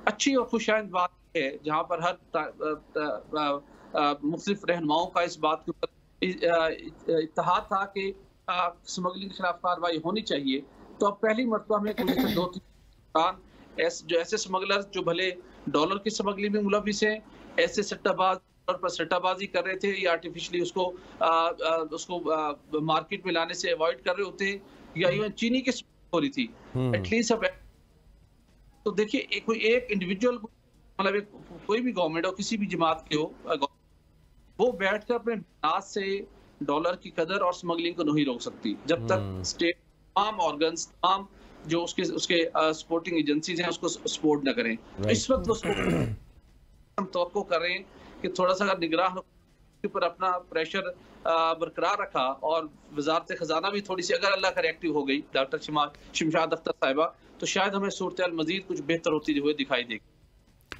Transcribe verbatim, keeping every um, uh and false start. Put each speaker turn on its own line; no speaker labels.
अच्छी और खुशाइंद बात है जहाँ पर हर मुख्तलिफ रहनुमाओं का इस बात के ऊपर इत्तेहाद था कि स्मगलिंग के खिलाफ कार्रवाई होनी चाहिए। तो अब पहली मरतबा में गुज़िश्ता दो तीन ऐसे जो ऐसे स्मगलर जो भले डॉलर की स्मगलिंग में मुलविस हैं, ऐसे सट्टाबाज पर सट्टाबाजी कर रहे थे या आर्टिफिशियली उसको आ, आ, उसको आ, मार्केट में लाने से अवॉइड कर रहे होते हैं, या इवन चीनी की हो रही थी एटलीस्ट। अब तो देखिए एक कोई एक इंडिविजुअल मतलब एक कोई भी गवर्नमेंट हो, किसी भी जमात के हो, वो बैठकर अपने हाथ से डॉलर की कदर और स्मगलिंग को नहीं रोक सकती जब तक स्टेट तमाम ऑर्गन्स तमाम जो उसके उसके सपोर्टिंग एजेंसीज हैं उसको सपोर्ट न करें। इस वक्त वो हम तवक्को कर रहे हैं कि थोड़ा सा अगर निगरान के ऊपर अपना प्रेशर बरकरार रखा और वजारत खजाना भी थोड़ी सी अगर अल्लाह का रिएक्टिव हो गई डॉक्टर शमशाद अख्तर साहिबा, तो शायद हमें सूरत मजीद कुछ बेहतर होती हुई दिखाई देगी।